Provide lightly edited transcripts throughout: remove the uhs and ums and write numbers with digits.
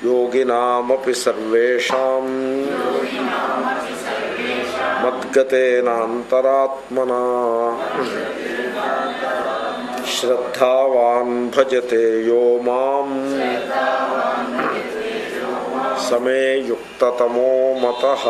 యోగినామపి సర్వేషాం మద్గతేనాంతరాత్మనా శ్రద్ధావాన్ భజతే యో మాం సమే యుక్తతమో మతః.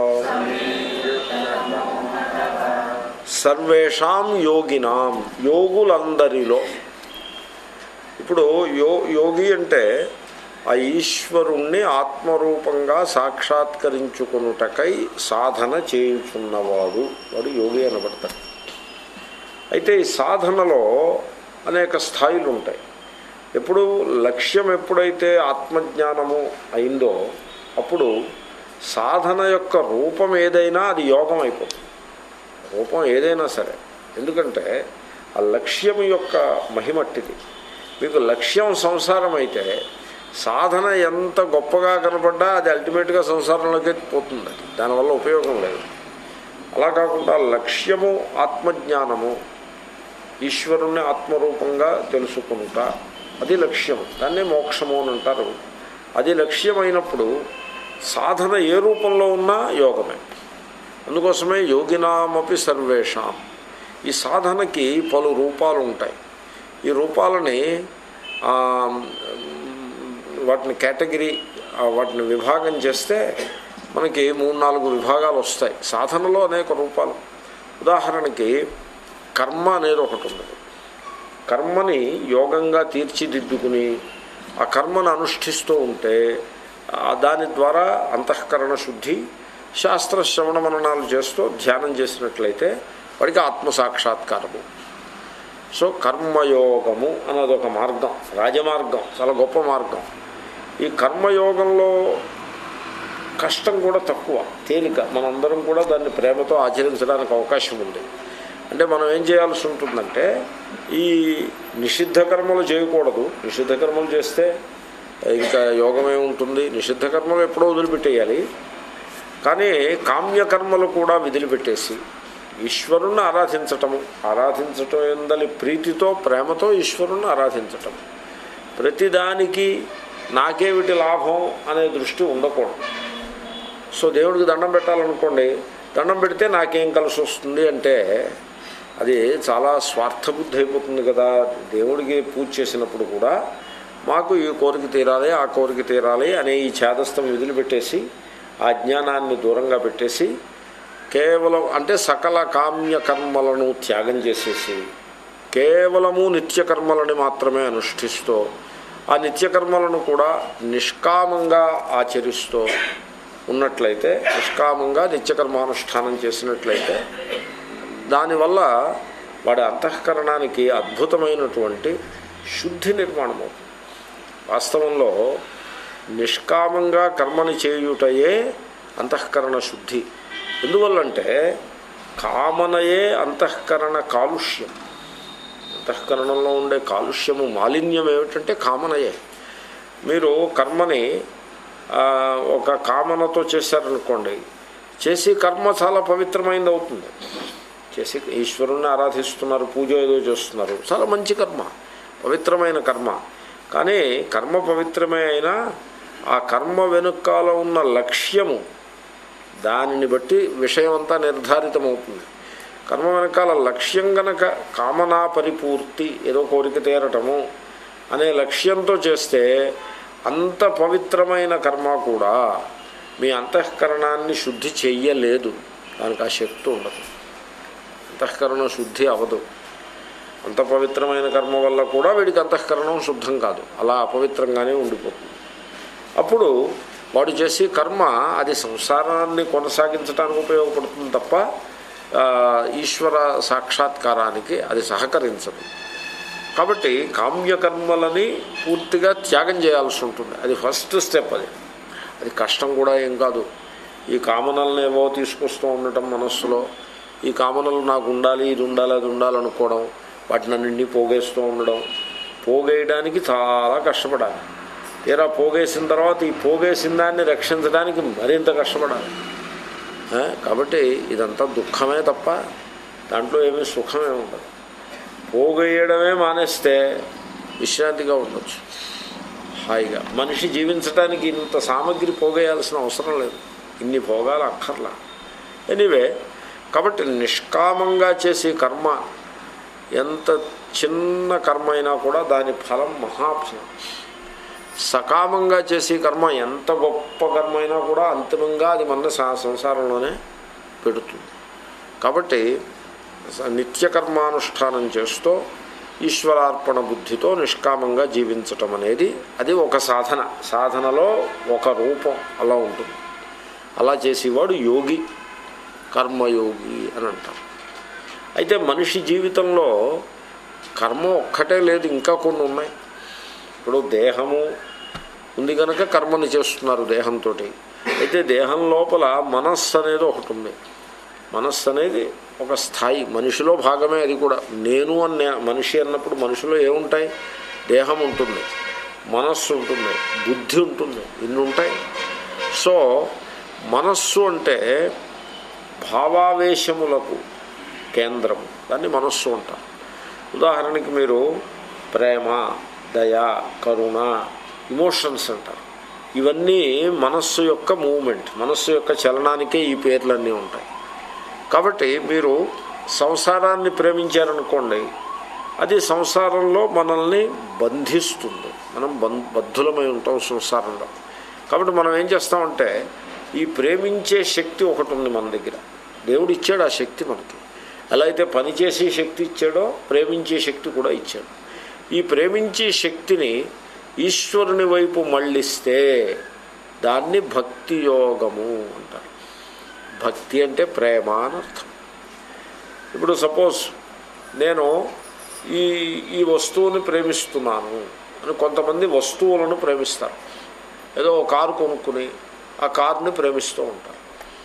సర్వేషాం యోగినాం, యోగులందరిలో. ఇప్పుడు యోగి అంటే ఆ ఈశ్వరుణ్ణి ఆత్మరూపంగా సాక్షాత్కరించుకొనుటకై సాధన చేయుచున్నవాడు, వాడు యోగి అనబడతాడు. అయితే ఈ సాధనలో అనేక స్థాయిలు ఉంటాయి. ఎప్పుడు లక్ష్యం ఎప్పుడైతే ఆత్మజ్ఞానము అయిందో అప్పుడు సాధన యొక్క రూపం ఏదైనా అది యోగం అయిపోతుంది. రూపం ఏదైనా సరే, ఎందుకంటే ఆ లక్ష్యం యొక్క మహిమట్టిది. మీకు లక్ష్యం సంసారం అయితే సాధన ఎంత గొప్పగా కనపడ్డా అది అల్టిమేట్గా సంసారంలోకి పోతుంది, దానివల్ల ఉపయోగం లేదు. అలా కాకుండా లక్ష్యము ఆత్మజ్ఞానము, ఈశ్వరుణ్ణి ఆత్మరూపంగా తెలుసుకుంట, అది లక్ష్యం. దాన్నే మోక్షము అని అంటారు. అది లక్ష్యమైనప్పుడు సాధన ఏ రూపంలో ఉన్నా యోగమే. అందుకోసమే యోగినామపి సర్వేషాం. ఈ సాధనకి పలు రూపాలు ఉంటాయి. ఈ రూపాలని వాటిని కేటగిరీ, వాటిని విభాగం చేస్తే మనకి 3-4 విభాగాలు వస్తాయి. సాధనలో అనేక రూపాలు. ఉదాహరణకి కర్మ అనేది ఒకటి ఉన్నది. కర్మని యోగంగా తీర్చిదిద్దుకుని ఆ కర్మను అనుష్ఠిస్తూ ఉంటే దాని ద్వారా అంతఃకరణ శుద్ధి, శాస్త్ర శ్రవణ మననాలు చేస్తూ ధ్యానం చేసినట్లయితే వాడికి ఆత్మసాక్షాత్కారము. సో కర్మయోగము అన్నది ఒక మార్గం, రాజమార్గం, చాలా గొప్ప మార్గం. ఈ కర్మయోగంలో కష్టం కూడా తక్కువ, తేలిక. మనందరం కూడా దాన్ని ప్రేమతో ఆచరించడానికి అవకాశం ఉంది. అంటే మనం ఏం చేయాల్సి ఉంటుందంటే ఈ నిషిద్ధ కర్మలు చేయకూడదు. నిషిద్ధ కర్మలు చేస్తే ఇంకా యోగం ఏముంటుంది? నిషిద్ధ కర్మలు ఎప్పుడో వదిలిపెట్టేయాలి. కానీ కామ్యకర్మలు కూడా వదిలిపెట్టేసి ఈశ్వరుణ్ణి ఆరాధించటం ఎందలి ప్రీతితో ప్రేమతో ఈశ్వరుణ్ణి ఆరాధించటం. ప్రతిదానికి నాకేమిటి లాభం అనే దృష్టి ఉండకూడదు. సో దేవుడికి దండం పెట్టాలనుకోండి, దండం పెడితే నాకేం కలిసి వస్తుంది అంటే అది చాలా స్వార్థబుద్ధి అయిపోతుంది కదా. దేవుడికి పూజ చేసినప్పుడు కూడా మాకు ఈ కోరిక తీరాలి, ఆ కోరిక తీరాలి అనే ఈ ఛేదస్థం వదిలిపెట్టేసి ఆ జ్ఞానాన్ని దూరంగా పెట్టేసి కేవలం అంటే సకల కామ్య కర్మలను త్యాగం చేసేసి కేవలము నిత్యకర్మలని మాత్రమే అనుష్ఠిస్తూ ఆ నిత్యకర్మలను కూడా నిష్కామంగా ఆచరిస్తూ ఉన్నట్లయితే, నిష్కామంగా నిత్యకర్మానుష్ఠానం చేసినట్లయితే దానివల్ల వాడి అంతఃకరణానికి అద్భుతమైనటువంటి శుద్ధి నిర్మాణం అవుతుంది. వాస్తవంలో నిష్కామంగా కర్మని చేయుటయే అంతఃకరణ శుద్ధి. ఎందువల్లంటే కామనయే అంతఃకరణ కాలుష్యం. అంతఃకరణంలో ఉండే కాలుష్యము, మాలిన్యం ఏమిటంటే కామనయే. మీరు కర్మని ఒక కామనతో చేశారనుకోండి, చేసి కర్మ చాలా పవిత్రమైనది అవుతుంది. చేసి ఈశ్వరుణ్ణి ఆరాధిస్తున్నారు, పూజ ఏదో చేస్తున్నారు, చాలా మంచి కర్మ, పవిత్రమైన కర్మ. కానీ కర్మ పవిత్రమే అయినా ఆ కర్మ వెనుకాల ఉన్న లక్ష్యము, దానిని బట్టి విషయం అంతా నిర్ధారితమవుతుంది. కర్మ వెనకాల లక్ష్యం గనక కామనా పరిపూర్తి, ఏదో కోరిక తీరటము అనే లక్ష్యంతో చేస్తే అంత పవిత్రమైన కర్మ కూడా మీ అంతఃకరణాన్ని శుద్ధి చెయ్యలేదు. దానికి ఆ శక్తి ఉండదు, అంతఃకరణ శుద్ధి అవ్వదు. అంత పవిత్రమైన కర్మ వల్ల కూడా వీడికి అంతఃకరణం శుద్ధం కాదు, అలా అపవిత్రంగానే ఉండిపోతుంది. అప్పుడు వాడు చేసే కర్మ అది సంసారాన్ని కొనసాగించడానికి ఉపయోగపడుతుంది తప్ప ఈశ్వర సాక్షాత్కారానికి అది సహకరించదు. కాబట్టి కామ్యకర్మలని పూర్తిగా త్యాగం చేయాల్సి ఉంటుంది. అది ఫస్ట్ స్టెప్. అది కష్టం కూడా ఏం కాదు. ఈ కామనలను ఏవో తీసుకొస్తూ ఉండటం మనస్సులో, ఈ కామనలు నాకు ఉండాలి, ఇది ఉండాలి, అది ఉండాలనుకోవడం, వాటిని అన్నింటినీ పోగేస్తూ ఉండడం, పోగేయడానికి చాలా కష్టపడాలి. తీరా పోగేసిన తర్వాత ఈ పోగేసిన దాన్ని రక్షించడానికి మరింత కష్టపడాలి. కాబట్టి ఇదంతా దుఃఖమే తప్ప దాంట్లో ఏమీ సుఖమే ఉండదు. పోగేయడమే మానేస్తే విశ్రాంతిగా ఉండొచ్చు, హాయిగా మనిషి జీవించడానికి ఇంత సామగ్రి పోగేయాల్సిన అవసరం లేదు, ఇన్ని భోగాలు అక్కర్లా. ఎనీవే, కాబట్టి నిష్కామంగా చేసే కర్మ ఎంత చిన్న కర్మ అయినా కూడా దాని ఫలం మహాఫలం. సకామంగా చేసే కర్మ ఎంత గొప్ప కర్మ అయినా కూడా అంతిమంగా అది మన సంసారంలోనే పెడుతుంది. కాబట్టి నిత్యకర్మానుష్ఠానం చేస్తూ ఈశ్వరార్పణ బుద్ధితో నిష్కామంగా జీవించటం అనేది అది ఒక సాధన, సాధనలో ఒక రూపం అలా ఉంటుంది. అలా చేసేవాడు యోగి, కర్మయోగి అని అంటారు. అయితే మనిషి జీవితంలో కర్మ ఒక్కటే లేదు, ఇంకా కొన్ని ఉన్నాయి. ఇప్పుడు దేహము ఉంది కనుక కర్మని చేస్తున్నారు దేహంతో. అయితే దేహం లోపల మనస్సు అనేది ఒకటి ఉంది. మనస్సు అనేది ఒక స్థాయి, మనిషిలో భాగమే. అది కూడా నేను మనిషి అన్నప్పుడు మనిషిలో ఏముంటాయి? దేహం ఉంటుంది, మనస్సు ఉంటుంది, బుద్ధి ఉంటుంది, ఇన్ని ఉంటాయి. సో మనస్సు అంటే భావావేశములకు కేంద్రము, దాన్ని మనస్సు అంటారు. ఉదాహరణకి మీరు ప్రేమ, దయ, కరుణ, ఇమోషన్స్ అంటారు. ఇవన్నీ మనస్సు యొక్క మూమెంట్, మనస్సు యొక్క చలనానికే ఈ పేర్లన్నీ ఉంటాయి. కాబట్టి మీరు సంసారాన్ని ప్రేమించారనుకోండి, అది సంసారంలో మనల్ని బంధిస్తుంది. మనం బద్ధులమై ఉంటాం సంసారంలో. కాబట్టి మనం ఏం చేస్తామంటే ఈ ప్రేమించే శక్తి ఒకటి ఉంది మన దగ్గర, దేవుడు ఇచ్చాడు ఆ శక్తి మనకి. ఎలా అయితే పనిచేసే శక్తి ఇచ్చాడో ప్రేమించే శక్తి కూడా ఇచ్చాడు. ఈ ప్రేమించే శక్తిని ఈశ్వరుని వైపు మళ్ళిస్తే దాన్ని భక్తి యోగము అంటారు. భక్తి అంటే ప్రేమ అని అర్థం. ఇప్పుడు సపోజ్ నేను ఈ వస్తువుని ప్రేమిస్తున్నాను అని కొంతమంది వస్తువులను ప్రేమిస్తారు. ఏదో కారు కొనుక్కుని ఆ కారుని ప్రేమిస్తూ ఉంటారు.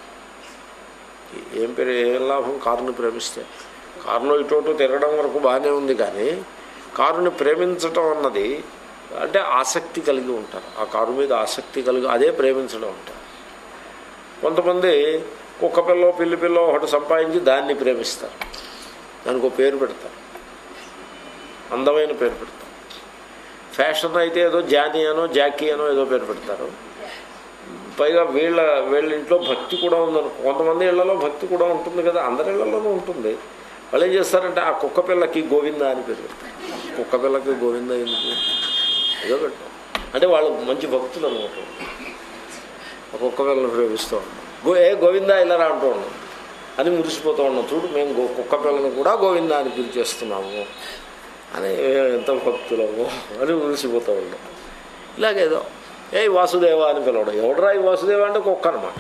ఏం లాభం కారుని ప్రేమిస్తే? కారులో ఇటు తిరగడం వరకు బాగానే ఉంది, కానీ కారుని ప్రేమించటం అన్నది అంటే ఆసక్తి కలిగి ఉంటారు. ఆ కారు మీద ఆసక్తి కలిగి అదే ప్రేమించడం అంటారు. కొంతమంది కుక్క పిల్లో పిల్లి పిల్లో ఒకటి సంపాదించి దాన్ని ప్రేమిస్తారు, దానికి ఒక పేరు పెడతారు, అందమైన పేరు పెడతారు. ఫ్యాషన్ అయితే ఏదో జానీ అనో జాకీ అనో ఏదో పేరు పెడతారు. పైగా వీళ్ళ ఇంట్లో భక్తి కూడా ఉందను. కొంతమంది ఇళ్లలో భక్తి కూడా ఉంటుంది కదా, అందరి ఇళ్లలోనూ ఉంటుంది. వాళ్ళు ఏం చేస్తారంటే ఆ కుక్క పిల్లకి గోవింద అని పేరు పెడతారు. కుక్క పిల్లకి గోవింద ఎందుకు ఏదో పెట్టారు అంటే వాళ్ళు మంచి భక్తులు అనమాట. ఆ కుక్క పిల్లని ప్రేమిస్తూ ఉంటాం. గోవింద ఇలా అంటూ ఉన్నాం అని మురిసిపోతూ ఉన్నాం. చూడు మేము కుక్క పిల్లని కూడా గోవింద అని పిలిచేస్తున్నాము అని, ఎంత భక్తులము అని మురిసిపోతూ ఉన్నాం. ఇలాగేదో వాసుదేవ అని పిలవడం. ఎవడరా ఈ వాసుదేవ అంటే కుక్క అనమాట.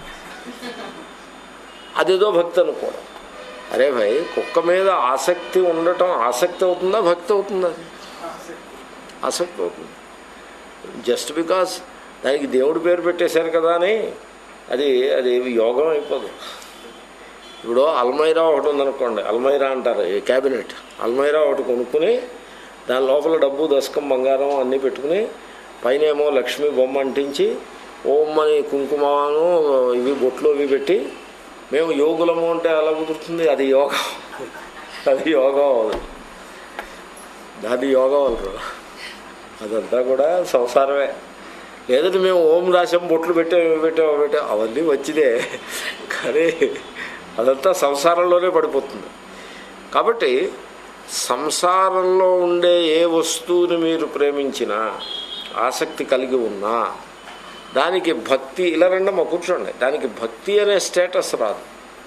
అదేదో భక్తి అనుకోవడం. అరే భయ్, కుక్క మీద ఆసక్తి ఉండటం ఆసక్తి అవుతుందా భక్తి అవుతుందా? అది ఆసక్తి అవుతుంది. జస్ట్ బికాస్ దానికి దేవుడు పేరు పెట్టేశారు కదా అని అది యోగం అయిపోదు. ఇప్పుడు అల్మైరా ఒకటి ఉందనుకోండి, అల్మైరా అంటారు, క్యాబినెట్ అల్మైరా ఒకటి కొనుక్కుని దాని లోపల డబ్బు, దశకం, బంగారం అన్నీ పెట్టుకుని పైన ఏమో లక్ష్మీ బొమ్మ అంటించి ఓం అని కుంకుమను ఇవి బొట్లు ఇవి పెట్టి మేము యోగులము అంటే అలా కుదురుతుంది. అది యోగం, అది యోగం అవ్వదు, దాన్ని యోగం అనరు. అదంతా కూడా సంసారమే. లేదంటే మేము ఓం రాసాం, బొట్లు పెట్టాం అవన్నీ వచ్చిదే, కానీ అదంతా సంసారంలోనే పడిపోతుంది. కాబట్టి సంసారంలో ఉండే ఏ వస్తువుని మీరు ప్రేమించినా, ఆసక్తి కలిగి ఉన్నా, దానికి భక్తి ఇలా రెండమ్మా కూర్చోండి, దానికి భక్తి అనే స్టేటస్ రాదు.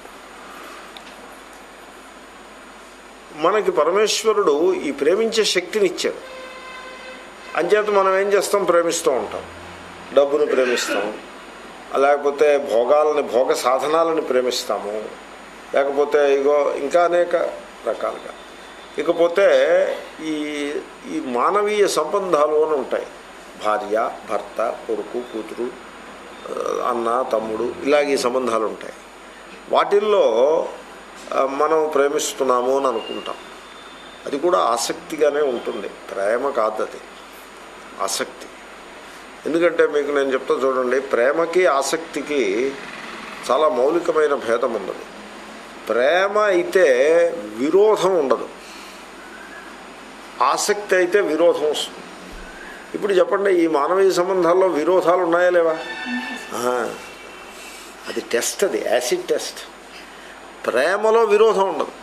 మనకి పరమేశ్వరుడు ఈ ప్రేమించే శక్తిని ఇచ్చాడు. అంచేత మనం ఏం చేస్తాం? ప్రేమిస్తూ ఉంటాం. డబ్బును ప్రేమిస్తాం, లేకపోతే భోగ సాధనాలను ప్రేమిస్తాము, లేకపోతే ఇంకా అనేక రకాలుగా. ఇకపోతే ఈ మానవీయ సంబంధాలు అని ఉంటాయి. భార్య, భర్త, కొడుకు, కూతురు, అన్న, తమ్ముడు, ఇలాగే సంబంధాలు ఉంటాయి. వాటిల్లో మనం ప్రేమిస్తున్నాము అని అనుకుంటాం. అది కూడా ఆసక్తిగానే ఉంటుంది, ప్రేమ కాదు, అది ఆసక్తి. ఎందుకంటే మీకు నేను చెప్తా చూడండి, ప్రేమకి ఆసక్తికి చాలా మౌలికమైన భేదం ఉన్నది. ప్రేమ అయితే విరోధం ఉండదు, ఆసక్తి అయితే విరోధం వస్తుంది. ఇప్పుడు చెప్పండి, ఈ మానవీయ సంబంధాల్లో విరోధాలు ఉన్నాయా లేవా? అది టెస్ట్, అది యాసిడ్ టెస్ట్. ప్రేమలో విరోధం ఉండదు.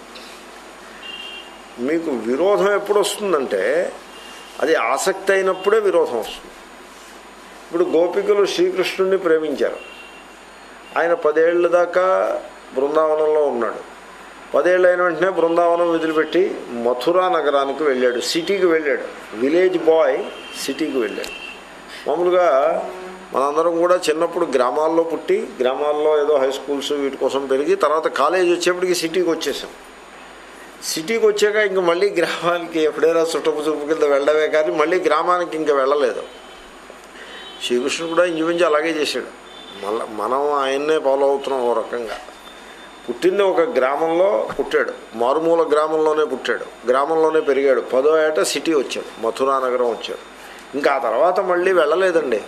మీకు విరోధం ఎప్పుడు వస్తుందంటే అది ఆసక్తి అయినప్పుడే విరోధం వస్తుంది. ఇప్పుడు గోపికలు శ్రీకృష్ణుడిని ప్రేమించారు. ఆయన 10 ఏళ్ళ దాకా బృందావనంలో ఉన్నాడు. 10 ఏళ్ళు అయిన వెంటనే బృందావనం వదిలిపెట్టి మథురా నగరానికి వెళ్ళాడు, సిటీకి వెళ్ళాడు. విలేజ్ బాయ్ సిటీకి వెళ్ళాడు. మామూలుగా మనందరం కూడా చిన్నప్పుడు గ్రామాల్లో పుట్టి, గ్రామాల్లో ఏదో హై స్కూల్స్ వీటి కోసం పెరిగి, తర్వాత కాలేజ్ వచ్చేప్పటికి సిటీకి వచ్చేసాం. సిటీకి వచ్చాక ఇంక మళ్ళీ గ్రామానికి ఎప్పుడైనా చుట్టపు చూపు కింద వెళ్ళడమే కానీ మళ్ళీ గ్రామానికి ఇంకా వెళ్ళలేదు. శ్రీకృష్ణుడు కూడా ఇంచుమించు అలాగే చేశాడు. మనం ఆయన్నే ఫాలో అవుతున్నాం. ఓ రకంగా పుట్టింది ఒక గ్రామంలో పుట్టాడు, మారుమూల గ్రామంలోనే పుట్టాడు, గ్రామంలోనే పెరిగాడు. 10వ ఏట సిటీ వచ్చాడు, మథురా నగరం వచ్చాడు. ఇంకా ఆ తర్వాత మళ్ళీ వెళ్ళలేదండి,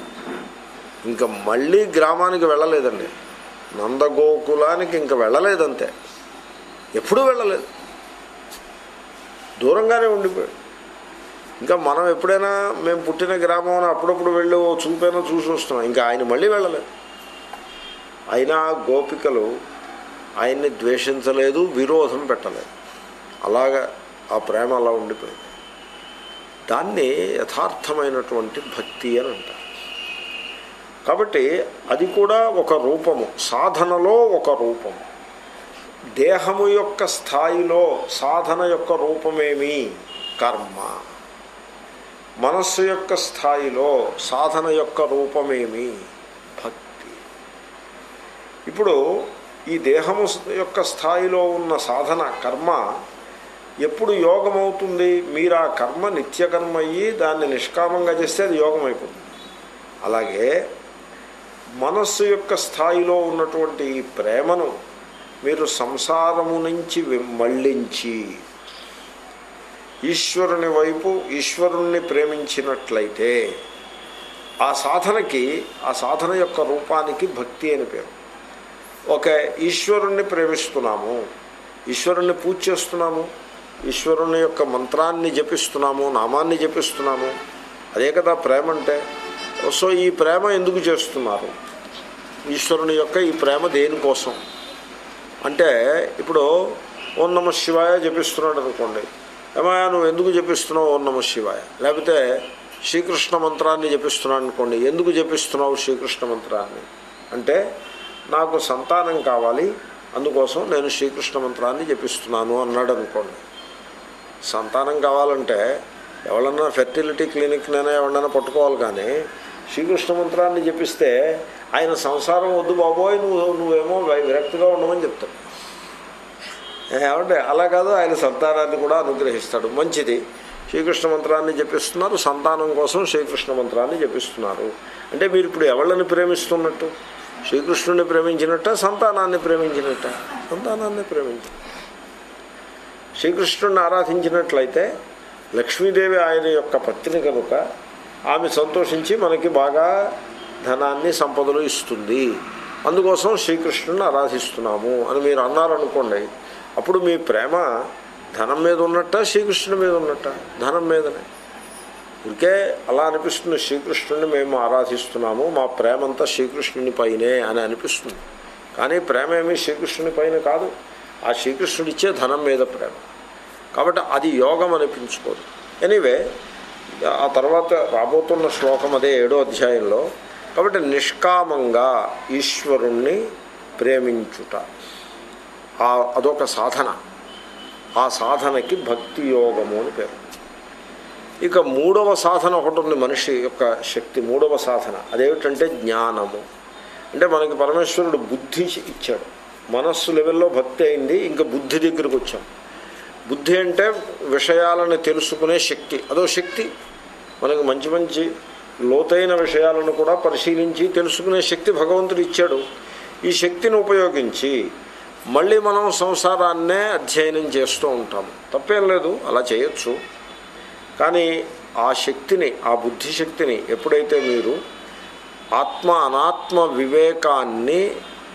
ఇంకా మళ్ళీ గ్రామానికి వెళ్ళలేదండి, నందగోకులానికి ఇంకా వెళ్ళలేదంతే, ఎప్పుడూ వెళ్ళలేదు, దూరంగానే ఉండిపోయాడు. ఇంకా మనం ఎప్పుడైనా మేము పుట్టిన గ్రామం అప్పుడప్పుడు వెళ్ళి చూపైనా చూసి వస్తున్నాం, ఇంకా ఆయన మళ్ళీ వెళ్ళలేదు. అయినా గోపికలు ఆయన్ని ద్వేషించలేదు, విరోధం పెట్టలేదు. అలాగా ఆ ప్రేమ అలా ఉండిపోయింది. దాన్ని యథార్థమైనటువంటి భక్తి అని అంటారు. కాబట్టి అది కూడా ఒక రూపము, సాధనలో ఒక రూపము. దేహము యొక్క స్థాయిలో సాధన యొక్క రూపమేమి? కర్మ. మనస్సు యొక్క స్థాయిలో సాధన యొక్క రూపమేమి? భక్తి. ఇప్పుడు ఈ దేహము యొక్క స్థాయిలో ఉన్న సాధన కర్మ ఎప్పుడు యోగం అవుతుంది? మీరు ఆ కర్మ నిత్యకర్మ అయ్యి దాన్ని నిష్కామంగా చేస్తే అది యోగం అయిపోతుంది. అలాగే మనస్సు యొక్క స్థాయిలో ఉన్నటువంటి ఈ ప్రేమను మీరు సంసారము నుంచి మళ్ళించి ఈశ్వరుని వైపు, ఈశ్వరుణ్ణి ప్రేమించినట్లయితే ఆ సాధనకి, ఆ సాధన యొక్క రూపానికి భక్తి అని పేరు. ఓకే, ఈశ్వరుణ్ణి ప్రేమిస్తున్నాము, ఈశ్వరుణ్ణి పూజ చేస్తున్నాము, ఈశ్వరుని యొక్క మంత్రాన్ని జపిస్తున్నాము, నామాన్ని జపిస్తున్నాము, అదే కదా ప్రేమ అంటే. సో ఈ ప్రేమ ఎందుకు చేస్తున్నారు? ఈశ్వరుని యొక్క ఈ ప్రేమ దేనికోసం అంటే, ఇప్పుడు ఓం నమ శివాయ జపిస్తున్నాడు అనుకోండి, ఏమయ్యా నువ్వు ఎందుకు జపిస్తున్నావు ఓం నమ శివాయ? లేకపోతే శ్రీకృష్ణ మంత్రాన్ని జపిస్తున్నాడు అనుకోండి, ఎందుకు జపిస్తున్నావు శ్రీకృష్ణ మంత్రాన్ని అంటే, నాకు సంతానం కావాలి, అందుకోసం నేను శ్రీకృష్ణ మంత్రాన్ని జపిస్తున్నాను అన్నాడు అనుకోండి. సంతానం కావాలంటే ఎవరన్నా ఫెర్టిలిటీ క్లినిక్నైనా ఎవరన్నా పట్టుకోవాలి, కానీ శ్రీకృష్ణ మంత్రాన్ని జపిస్తే ఆయన సంసారం వద్దు బాబోయ్, నువ్వేమో విరక్తిగా ఉండమని చెప్తాడు. ఏమంటే అలా కాదు, ఆయన సంతానాన్ని కూడా అనుగ్రహిస్తాడు. మంచిది, శ్రీకృష్ణ మంత్రాన్ని జపిస్తున్నారు, సంతానం కోసం శ్రీకృష్ణ మంత్రాన్ని జపిస్తున్నారు అంటే మీరు ఇప్పుడు ఎవళ్ళని ప్రేమిస్తున్నట్టు? శ్రీకృష్ణుడిని ప్రేమించినట్ట, సంతానాన్ని ప్రేమించినట్ట? సంతానాన్ని ప్రేమించి శ్రీకృష్ణుడిని ఆరాధించినట్లయితే లక్ష్మీదేవి ఆయన యొక్క పత్ని కనుక ఆమె సంతోషించి మనకి బాగా ధనాన్ని, సంపదలు ఇస్తుంది, అందుకోసం శ్రీకృష్ణుడిని ఆరాధిస్తున్నాము అని మీరు అన్నారనుకోండి, అప్పుడు మీ ప్రేమ ధనం మీద ఉన్నట్ట, శ్రీకృష్ణుడి మీద ఉన్నట్ట? ధనం మీదనే. ఇంకే అలా అనిపిస్తుంది, శ్రీకృష్ణుడిని మేము ఆరాధిస్తున్నాము, మా ప్రేమ అంతా శ్రీకృష్ణుని పైనే అని అనిపిస్తుంది. కానీ ప్రేమ ఏమీ శ్రీకృష్ణుని పైన కాదు, ఆ శ్రీకృష్ణుడిచ్చే ధనం మీద ప్రేమ. కాబట్టి అది యోగం అనిపించుకోదు. ఎనీవే, ఆ తర్వాత రాబోతున్న శ్లోకం అదే 7వ అధ్యాయంలో. కాబట్టి నిష్కామంగా ఈశ్వరుణ్ణి ప్రేమించుట అదొక సాధన. ఆ సాధనకి భక్తి యోగము అని పేరు. ఇక 3వ సాధన ఒకటి ఉంది, మనిషి యొక్క శక్తి. 3వ సాధన అదేమిటంటే జ్ఞానము. అంటే మనకి పరమేశ్వరుడు బుద్ధి ఇచ్చాడు, మనస్సు లెవెల్లో భక్తి అయింది, ఇంకా బుద్ధి దగ్గరకు వచ్చాం. బుద్ధి అంటే విషయాలను తెలుసుకునే శక్తి, అదో శక్తి. మనకి మంచి మంచి లోతైన విషయాలను కూడా పరిశీలించి తెలుసుకునే శక్తి భగవంతుడు ఇచ్చాడు. ఈ శక్తిని ఉపయోగించి మళ్ళీ మనం సంసారాన్నే అధ్యయనం చేస్తూ ఉంటాము. తప్పేం లేదు, అలా చేయొచ్చు. కానీ ఆ శక్తిని, ఆ బుద్ధిశక్తిని ఎప్పుడైతే మీరు ఆత్మ అనాత్మ వివేకాన్ని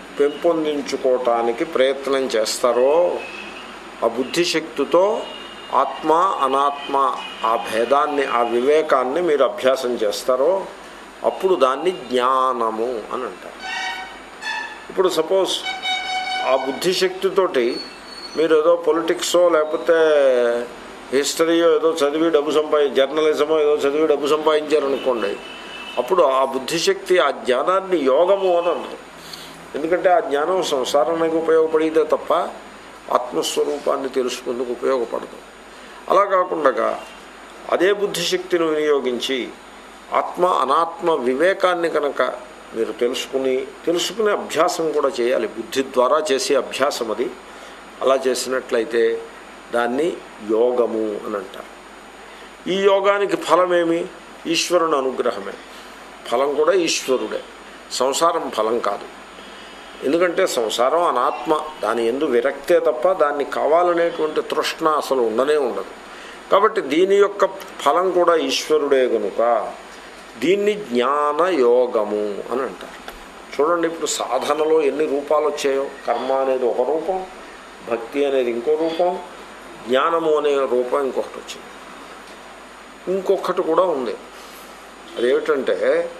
పెంపొందించుకోవటానికి ప్రయత్నం చేస్తారో, ఆ బుద్ధిశక్తితో ఆత్మ అనాత్మ ఆ భేదాన్ని, ఆ వివేకాన్ని మీరు అభ్యాసం చేస్తారో అప్పుడు దాన్ని జ్ఞానము అని అంటారు. ఇప్పుడు సపోజ్ ఆ బుద్ధిశక్తితోటి మీరు ఏదో పొలిటిక్సో లేకపోతే హిస్టరీయో ఏదో చదివి డబ్బు జర్నలిజమో ఏదో చదివి డబ్బు సంపాదించారనుకోండి, అప్పుడు ఆ బుద్ధిశక్తి ఆ జ్ఞానాన్ని యోగము అని అంటారు. ఎందుకంటే ఆ జ్ఞానం సంసారానికి ఉపయోగపడితే తప్ప ఆత్మస్వరూపాన్ని తెలుసుకుందుకు ఉపయోగపడదు. అలా కాకుండా అదే బుద్ధిశక్తిని వినియోగించి ఆత్మ అనాత్మ వివేకాన్ని కనుక మీరు తెలుసుకునే అభ్యాసం కూడా చేయాలి. బుద్ధి ద్వారా చేసే అభ్యాసం అది. అలా చేసినట్లయితే దాన్ని యోగము అని అంటారు. ఈ యోగానికి ఫలమేమి? ఈశ్వరుని అనుగ్రహమే. ఫలం కూడా ఈశ్వరుడే, సంసారం ఫలం కాదు. ఎందుకంటే సంసారం అనాత్మ, దాని యందు విరక్తే తప్ప దాన్ని కావాలనేటువంటి తృష్ణ అసలు ఉండనే ఉండదు. కాబట్టి దీని యొక్క ఫలం కూడా ఈశ్వరుడే కనుక దీన్ని జ్ఞాన యోగము అని అంటారు. చూడండి, ఇప్పుడు సాధనలో ఎన్ని రూపాలు వచ్చాయో. కర్మ అనేది ఒక రూపం, భక్తి అనేది ఇంకో రూపం, జ్ఞానము అనే రూపం ఇంకొకటి వచ్చింది. ఇంకొకటి కూడా ఉంది. అదేమిటంటే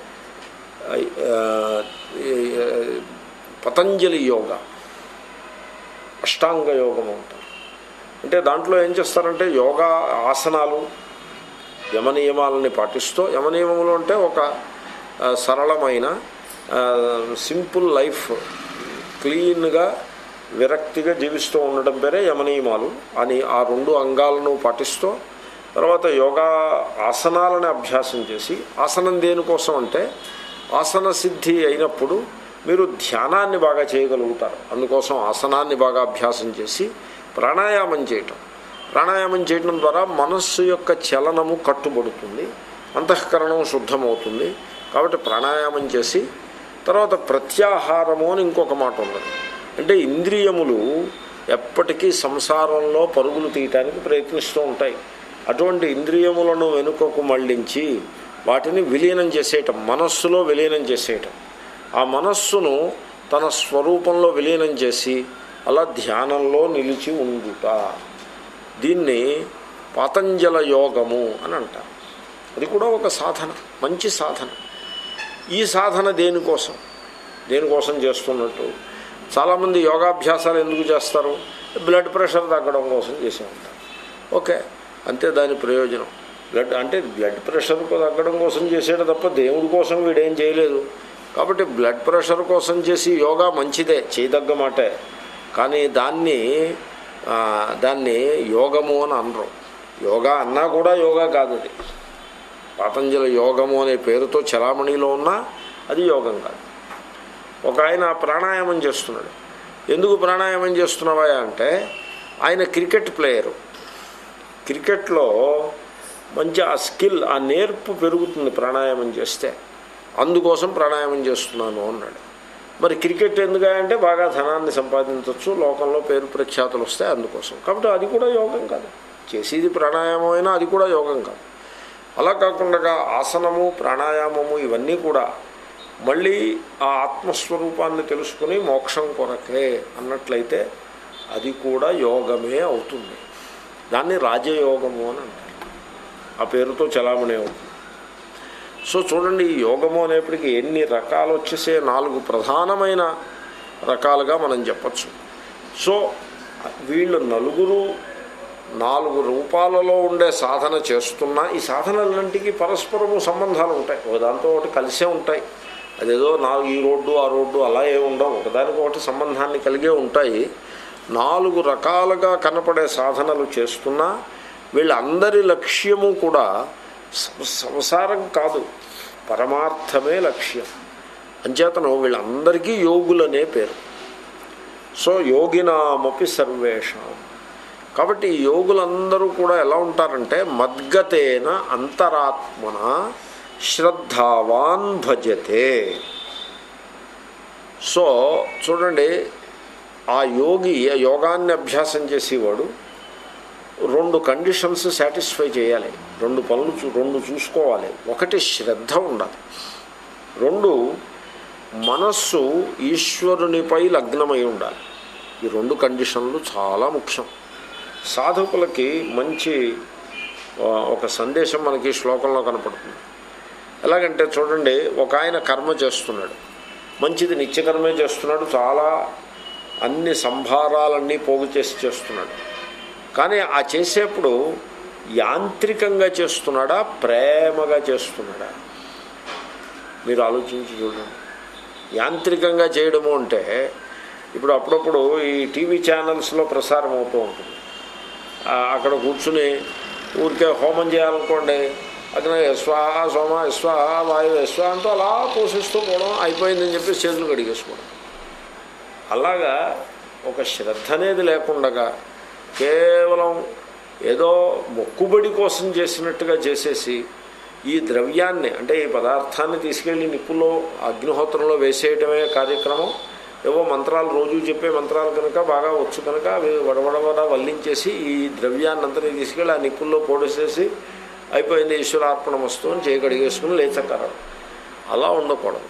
పతంజలి యోగ, అష్టాంగ యోగం అంటారు. అంటే దాంట్లో ఏం చేస్తారంటే యోగా ఆసనాలు, యమనియమాలని పాటిస్తూ, యమనియమములు అంటే ఒక సరళమైన సింపుల్ లైఫ్, క్లీన్గా విరక్తిగా జీవిస్తూ ఉండడం పేరే యమనియమాలు అని ఆ రెండు అంగాలను పాటిస్తూ తర్వాత యోగా ఆసనాలను అభ్యాసం చేసి, ఆసనం దేనికోసం అంటే ఆసన సిద్ధి అయినప్పుడు మీరు ధ్యానాన్ని బాగా చేయగలుగుతారు. అందుకోసం ఆసనాన్ని బాగా అభ్యాసం చేసి ప్రాణాయామం చేయటం. ప్రాణాయామం చేయడం ద్వారా మనస్సు యొక్క చలనము కట్టుబడుతుంది, అంతఃకరణం శుద్ధమవుతుంది. కాబట్టి ప్రాణాయామం చేసి తర్వాత ప్రత్యాహారము అని ఇంకొక మాట ఉన్నది. అంటే ఇంద్రియములు ఎప్పటికీ సంసారంలో పరుగులు తీయటానికి ప్రయత్నిస్తూ ఉంటాయి. అటువంటి ఇంద్రియములను వెనుకకు మళ్లించి వాటిని విలీనం చేసేయటం, మనస్సులో విలీనం చేసేయటం. ఆ మనస్సును తన స్వరూపంలో విలీనం చేసి అలా ధ్యానంలో నిలిచి ఉండుట, దీన్ని పతంజల యోగము అని అంటారు. అది కూడా ఒక సాధన, మంచి సాధన. ఈ సాధన దేనికోసం చేస్తున్నట్టు? చాలామంది యోగాభ్యాసాలు ఎందుకు చేస్తారు? బ్లడ్ ప్రెషర్ తగ్గడం కోసం చేసే ఉంటారు. ఓకే, అంతే దాని ప్రయోజనం. బ్లడ్ ప్రెషర్ తగ్గడం కోసం చేసేట తప్ప దేవుడి కోసం వీడేం చేయలేదు. కాబట్టి బ్లడ్ ప్రెషర్ కోసం చేసి యోగా మంచిదే, చేయదగ్గ మాటే. కానీ దాన్ని యోగము అని అనరు. యోగా అన్నా కూడా యోగా కాదు అది. పతంజలి యోగము అనే పేరుతో చలామణిలో ఉన్నా అది యోగం కాదు. ఒక ఆయన ప్రాణాయామం చేస్తున్నాడు. ఎందుకు ప్రాణాయామం చేస్తున్నావా అంటే ఆయన క్రికెట్ ప్లేయరు. క్రికెట్లో మంచి ఆ స్కిల్, ఆ నేర్పు పెరుగుతుంది ప్రాణాయామం చేస్తే, అందుకోసం ప్రాణాయామం చేస్తున్నాను అన్నాడు. మరి క్రికెట్ ఎందుకంటే బాగా ధనాన్ని సంపాదించవచ్చు, లోకంలో పేరు ప్రఖ్యాతులు వస్తాయి, అందుకోసం. కాబట్టి అది కూడా యోగం కాదు. చేసేది ప్రాణాయామం అయినా అది కూడా యోగం కాదు. అలా కాకుండా ఆసనము, ప్రాణాయామము ఇవన్నీ కూడా మళ్ళీ ఆ ఆత్మస్వరూపాన్ని తెలుసుకుని మోక్షం కొరకే అన్నట్లయితే అది కూడా యోగమే అవుతుంది. దాన్ని రాజయోగము అని అంటారు. ఆ పేరుతో చలామణి అవుతుంది. సో చూడండి, ఈ యోగము అనేప్పటికీ ఎన్ని రకాలు వచ్చేసే 4 ప్రధానమైన రకాలుగా మనం చెప్పచ్చు. సో వీళ్ళు నలుగురు 4 రూపాలలో ఉండే సాధన చేస్తున్నా ఈ సాధనలన్నింటికి పరస్పరము సంబంధాలు ఉంటాయి. ఒకదాంతో ఒకటి కలిసే ఉంటాయి. అదేదో ఈ రోడ్డు ఆ రోడ్డు అలా ఏ ఉండవు, ఒకదానికొకటి సంబంధాన్ని కలిగే ఉంటాయి. 4 రకాలుగా కనపడే సాధనలు చేస్తున్నా వీళ్ళందరి లక్ష్యము కూడా సంసారం కాదు, పరమార్థమే లక్ష్యం. అంచేతను వీళ్ళందరికీ యోగులనే పేరు. సో యోగినామపి సర్వేషాం. కాబట్టి ఈ యోగులందరూ కూడా ఎలా ఉంటారంటే మద్గతేన అంతరాత్మన శ్రద్ధావాన్ భజతే. సో చూడండి, ఆ యోగాన్ని అభ్యాసం చేసేవాడు 2 కండిషన్స్ సాటిస్ఫై చేయాలి. 2 పనులు 2 చూసుకోవాలి. ఒకటి శ్రద్ధ ఉండాలి, 2 మనస్సు ఈశ్వరునిపై లగ్నమై ఉండాలి. ఈ 2 కండిషన్లు చాలా ముఖ్యం. సాధకులకి మంచి ఒక సందేశం మనకి శ్లోకంలో కనపడుతుంది. ఎలాగంటే చూడండి, ఒక ఆయన కర్మ చేస్తున్నాడు, మంచిది నిత్యకర్మే చేస్తున్నాడు, చాలా అన్ని సంభారాలన్నీ పోగు చేసి చేస్తున్నాడు. కానీ ఆ చేసేప్పుడు యాంత్రికంగా చేస్తున్నాడా, ప్రేమగా చేస్తున్నాడా? మీరు ఆలోచించి చూడండి. యాంత్రికంగా చేయడము అంటే ఇప్పుడు అప్పుడప్పుడు ఈ టీవీ ఛానల్స్లో ప్రసారం అవుతూ ఉంటుంది. అక్కడ కూర్చుని ఊరికే హోమం చేయాలనుకోండి, అక్కడ స్వాహ సోమ స్వాహ వాయు స్వాహ అంటూ అలా పోషిస్తూ పోవడం, అయిపోయిందని చెప్పి చేతులు కడిగేసుకోవడం. అలాగా ఒక శ్రద్ధ అనేది లేకుండా కేవలం ఏదో మొక్కుబడి కోసం చేసినట్టుగా చేసేసి ఈ ద్రవ్యాన్ని అంటే ఈ పదార్థాన్ని తీసుకెళ్ళి నిప్పుల్లో అగ్నిహోత్రంలో వేసేయటమే కార్యక్రమం. ఏవో మంత్రాలు రోజు చెప్పే మంత్రాలు కనుక బాగా వచ్చు కనుక అవి వడవడవడ వల్లించేసి ఈ ద్రవ్యాన్ని అంతా తీసుకెళ్ళి ఆ నిప్పుల్లో పోడేసేసి అయిపోయింది ఈశ్వరార్పణం వస్తువుని చేయగడిగేసుకుని లేచక్కరం. అలా ఉండకూడదు.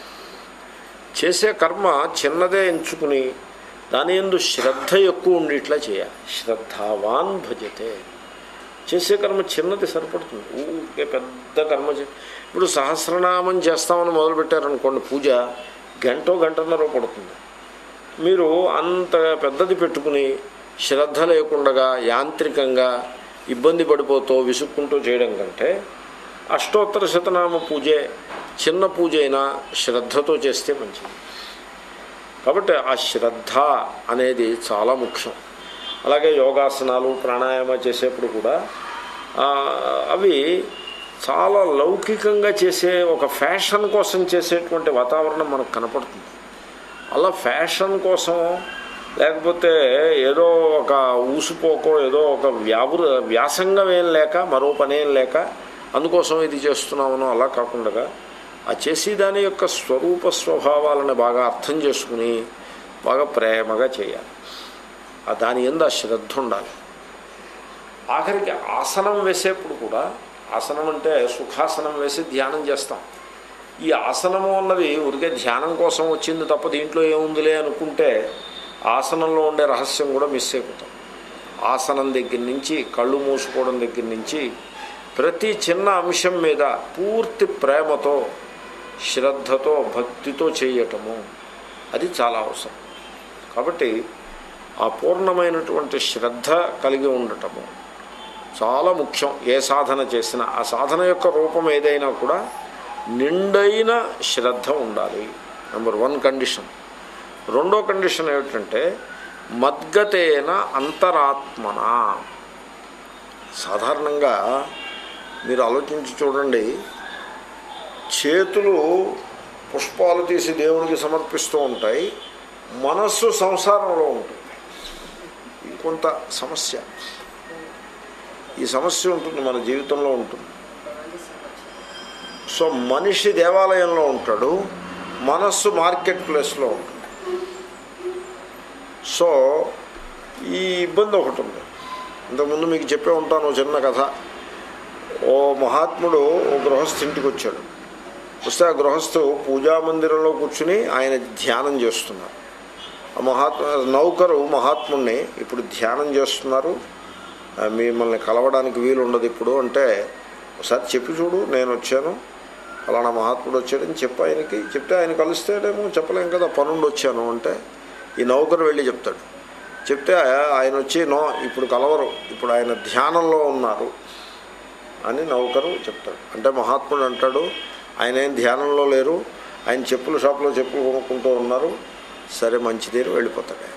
చేసే కర్మ చిన్నదే ఎంచుకుని దాని యందు శ్రద్ధ ఎక్కువ ఉండి ఇట్లా చేయాలి. శ్రద్ధావాన్ భజతే. చేసే కర్మ చిన్నది సరిపడుతుంది. ఊరికే పెద్ద కర్మ ఇప్పుడు సహస్రనామం చేస్తామని మొదలుపెట్టారనుకోండి, పూజ గంటన్నర పడుతుంది. మీరు అంత పెద్దది పెట్టుకుని శ్రద్ధ లేకుండా యాంత్రికంగా ఇబ్బంది పడిపోతూ విసుక్కుంటూ చేయడం కంటే అష్టోత్తర శతనామ పూజే చిన్న పూజ అయినా శ్రద్ధతో చేస్తే మంచిది. కాబట్టి ఆ శ్రద్ధ అనేది చాలా ముఖ్యం. అలాగే యోగాసనాలు ప్రాణాయామ చేసేప్పుడు కూడా అవి చాలా లౌకికంగా చేసే ఒక ఫ్యాషన్ కోసం చేసేటువంటి వాతావరణం మనకు కనపడుతుంది. అలా ఫ్యాషన్ కోసం లేకపోతే ఏదో ఒక ఊసిపోకో ఏదో ఒక వ్యాసంగం ఏం లేక మరో పనేం లేక అందుకోసం ఇది చేస్తున్నామనో అలా కాకుండా ఆ చేసి దాని యొక్క స్వరూప స్వభావాలను బాగా అర్థం చేసుకుని బాగా ప్రేమగా చేయాలి. దాని యందు ఆ శ్రద్ధ ఉండాలి. ఆఖరికి ఆసనం వేసేప్పుడు కూడా, ఆసనం అంటే సుఖాసనం వేసి ధ్యానం చేస్తాం. ఈ ఆసనము అన్నది ఊరికే ధ్యానం కోసం వచ్చింది తప్ప దీంట్లో ఏముందిలే అనుకుంటే ఆసనంలో ఉండే రహస్యం కూడా మిస్ అయిపోతాం. ఆసనం దగ్గర నుంచి కళ్ళు మూసుకోవడం దగ్గర నుంచి ప్రతి చిన్న అంశం మీద పూర్తి ప్రేమతో శ్రద్ధతో భక్తితో చేయటము అది చాలా అవసరం. కాబట్టి ఆ పూర్ణమైనటువంటి శ్రద్ధ కలిగి ఉండటము చాలా ముఖ్యం. ఏ సాధన చేసినా ఆ సాధన యొక్క రూపం ఏదైనా కూడా నిండైన శ్రద్ధ ఉండాలి. Number 1 condition. రెండో కండిషన్ ఏమిటంటే మద్గతేన అంతరాత్మన. సాధారణంగా మీరు ఆలోచించి చూడండి, చేతులు పుష్పాలు తీసి దేవుడికి సమర్పిస్తూ ఉంటాయి, మనస్సు సంసారంలో ఉంటుంది. ఇది కొంత సమస్య. ఈ సమస్య ఉంటుంది, మన జీవితంలో ఉంటుంది. సో మనిషి దేవాలయంలో ఉంటాడు, మనస్సు మార్కెట్ ప్లేస్లో ఉంటుంది. సో ఈ ఇబ్బంది ఒకటి ఉంది. ఇంతకుముందు మీకు చెప్పే ఉంటాను చిన్న కథ. ఓ మహాత్ముడు ఓ గృహస్థు ఇంటికి వచ్చాడు. వస్తే ఆ గృహస్థు పూజామందిరంలో కూర్చుని ఆయన ధ్యానం చేస్తున్నారు. ఆ నౌకరు మహాత్ముడిని ఇప్పుడు ధ్యానం చేస్తున్నారు, మిమ్మల్ని కలవడానికి వీలు ఉండదు ఇప్పుడు అంటే, ఒకసారి చెప్పి చూడు నేను వచ్చాను, అలానా మహాత్ముడు వచ్చాడని చెప్పి ఆయనకి చెప్తే ఆయన కలుస్తాడేమో చెప్పలేం కదా, పనుండి వచ్చాను అంటే ఈ నౌకరు వెళ్ళి చెప్తాడు. చెప్తే ఆయన వచ్చి ఇప్పుడు కలవరు, ఇప్పుడు ఆయన ధ్యానంలో ఉన్నారు అని నౌకరు చెప్తాడు. అంటే మహాత్ముడు అంటాడు, ఆయన ఏం ధ్యానంలో లేరు, ఆయన చెప్పుల షాప్లో చెప్పులు కొనుక్కుంటూ ఉన్నారు. సరే మంచిది వెళ్ళిపోతాడు.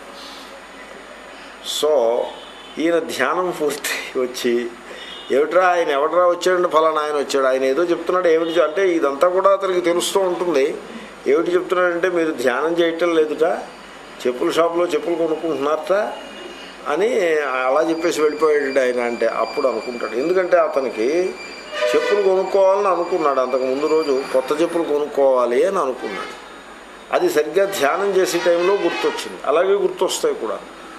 సో ఈయన ధ్యానం పూర్తి వచ్చి ఏమిట్రా ఆయన ఎవడరా వచ్చాడంటే ఫలానా ఆయన వచ్చాడు, ఆయన ఏదో చెప్తున్నాడు, ఏమిటి అంటే ఇదంతా కూడా అతనికి తెలుస్తూ ఉంటుంది. ఏమిటి చెప్తున్నాడంటే మీరు ధ్యానం చేయటం లేదుట, చెప్పుల షాపులో చెప్పులు కొనుక్కుంటున్నారట అని అలా చెప్పేసి వెళ్ళిపోయాడు ఆయన. అంటే అప్పుడు అనుకుంటాడు, ఎందుకంటే అతనికి చెప్పులు కొనుక్కోవాలని అనుకున్నాడు, అంతకు ముందు రోజు కొత్త చెప్పులు కొనుక్కోవాలి అని అనుకున్నాడు. అది సరిగ్గా ధ్యానం చేసే టైంలో గుర్తొచ్చింది. అలాగే గుర్తొస్తాయి కూడా.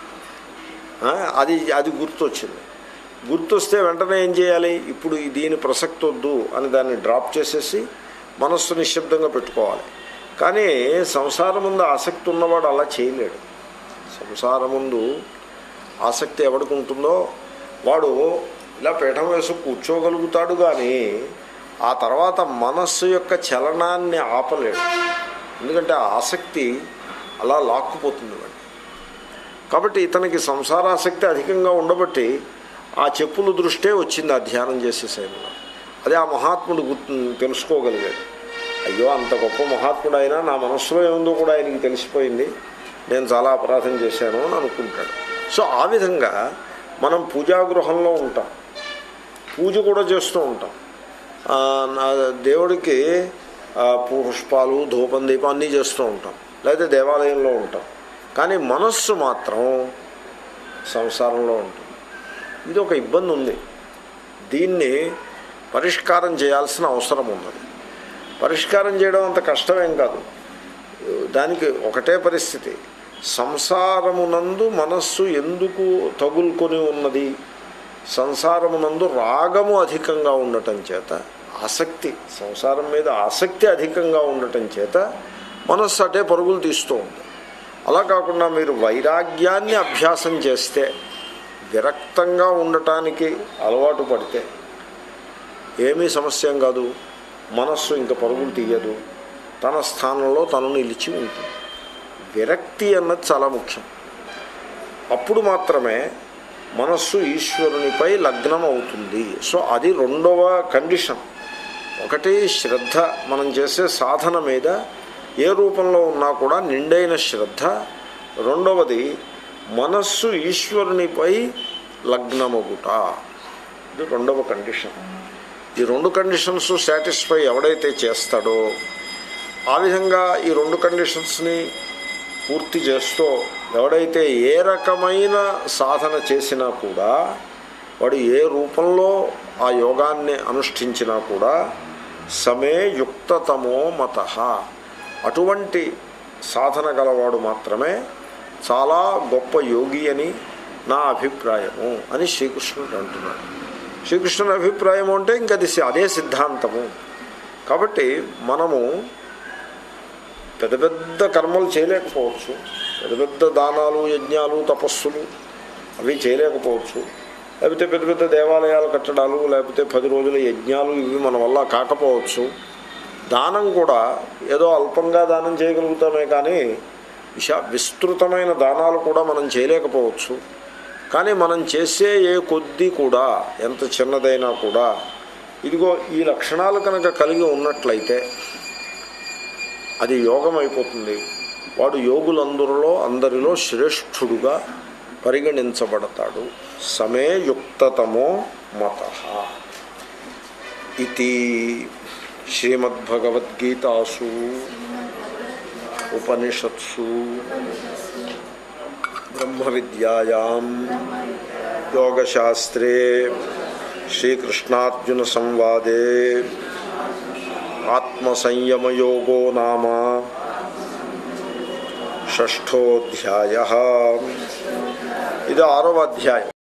అది గుర్తొచ్చింది. గుర్తొస్తే వెంటనే ఏం చేయాలి, ఇప్పుడు దీని ప్రసక్తి వద్దు అని దాన్ని డ్రాప్ చేసేసి మనస్సు నిశ్శబ్దంగా పెట్టుకోవాలి. కానీ సంసారం ముందు ఆసక్తి ఉన్నవాడు అలా చేయలేడు. సంసారం ముందు ఆసక్తి ఎవరికి ఉంటుందో వాడు ఇలా పీఠం వేసి కూర్చోగలుగుతాడు, కానీ ఆ తర్వాత మనస్సు యొక్క చలనాన్ని ఆపలేడు. ఎందుకంటే ఆ ఆసక్తి అలా లాక్కుపోతుంది వాడు. కాబట్టి ఇతనికి సంసారాసక్తి అధికంగా ఉండబట్టి ఆ చెప్పుల దృష్టే వచ్చింది ఆ ధ్యానం చేసే సమయంలో. అదే ఆ మహాత్ముడు తెలుసుకోగలిగాడు. అయ్యో, అంత గొప్ప మహాత్ముడు అయినా నా మనస్సులో ఏముందో కూడా ఆయనకి తెలిసిపోయింది, నేను చాలా అపరాధం చేశాను అని అనుకుంటాడు. సో ఆ విధంగా మనం పూజాగృహంలో ఉంటాం, పూజ కూడా చేస్తూ ఉంటాం, దేవుడికి పుష్పాలు ధూపం దీపం అన్నీ చేస్తూ ఉంటాం, లేదా దేవాలయంలో ఉంటాం, కానీ మనస్సు మాత్రం సంసారంలో ఉంటుంది. ఇది ఒక ఇబ్బంది ఉంది. దీన్ని పరిష్కారం చేయాల్సిన అవసరం ఉన్నది. పరిష్కారం చేయడం అంత కష్టమేం కాదు. దానికి ఒకటే పరిస్థితి, సంసారమునందు మనస్సు ఎందుకు తగులుకొని ఉన్నది? సంసారమునందు రాగము అధికంగా ఉండటం చేత, ఆసక్తి, సంసారం మీద ఆసక్తి అధికంగా ఉండటం చేత మనస్సు అటే పరుగులు తీస్తూ ఉంది. అలా కాకుండా మీరు వైరాగ్యాన్ని అభ్యాసం చేస్తే, విరక్తంగా ఉండటానికి అలవాటు పడితే ఏమీ సమస్య కాదు. మనస్సు ఇంకా పరుగులు తీయదు, తన స్థానంలో తను నిలిచి ఉంటుంది. విరక్తి అన్నది చాలా ముఖ్యం. అప్పుడు మాత్రమే మనస్సు ఈశ్వరునిపై లగ్నం అవుతుంది. సో అది రెండవ కండిషన్. ఒకటి శ్రద్ధ, మనం చేసే సాధన మీద ఏ రూపంలో ఉన్నా కూడా నిండైన శ్రద్ధ. రెండవది మనస్సు ఈశ్వరునిపై లగ్నమగుట. ఇది రెండవ కండిషన్. ఈ రెండు కండిషన్స్ సాటిస్ఫై ఎవడైతే చేస్తాడో, ఆ విధంగా ఈ రెండు కండిషన్స్ని పూర్తి చేస్తూ ఎవడైతే ఏ రకమైన సాధన చేసినా కూడా, వాడు ఏ రూపంలో ఆ యోగాన్ని అనుష్ఠించినా కూడా సమే యుక్తతమో మతః, అటువంటి సాధన గలవాడు మాత్రమే చాలా గొప్ప యోగి అని నా అభిప్రాయము అని శ్రీకృష్ణుడు అంటున్నాడు. శ్రీకృష్ణుని అభిప్రాయము అంటే ఇంకా అదే సిద్ధాంతము. కాబట్టి మనము పెద్ద పెద్ద కర్మలు చేయలేకపోవచ్చు, పెద్ద పెద్ద దానాలు యజ్ఞాలు తపస్సులు అవి చేయలేకపోవచ్చు, లేకపోతే పెద్ద పెద్ద దేవాలయాలు కట్టడాలు, లేకపోతే 10 రోజుల యజ్ఞాలు ఇవి మన వల్ల కాకపోవచ్చు. దానం కూడా ఏదో అల్పంగా దానం చేయగలుగుతామే, కానీ విస్తృతమైన దానాలు కూడా మనం చేయలేకపోవచ్చు. కానీ మనం చేసే ఏ కొద్దీ కూడా, ఎంత చిన్నదైనా కూడా, ఇదిగో ఈ లక్షణాలు కనుక కలిగి ఉన్నట్లయితే అది యోగం అయిపోతుంది. వాడు అందరిలో శ్రేష్ఠుడుగా పరిగణించబడతాడు. సమే యుక్తతమో మతః ఇతి శ్రీమద్భగవద్గీతాసు ఉపనిషత్సు బ్రహ్మ విద్యాయాం యోగశాస్త్రే శ్రీకృష్ణార్జున సంవాదే ఆత్మసంయమయోగో నామ షష్ఠోధ్యాయః. ఇది 6వ అధ్యాయం.